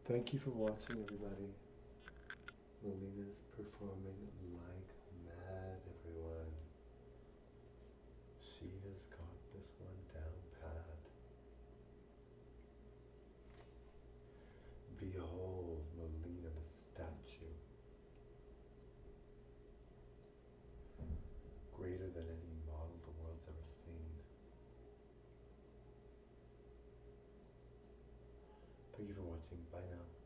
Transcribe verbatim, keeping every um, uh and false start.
Thank you for watching, everybody. Melina's performing like mad, everyone. She has got this one down pat. Behold Melina the statue. Greater than any model the world's ever seen. Thank you for watching. Bye now.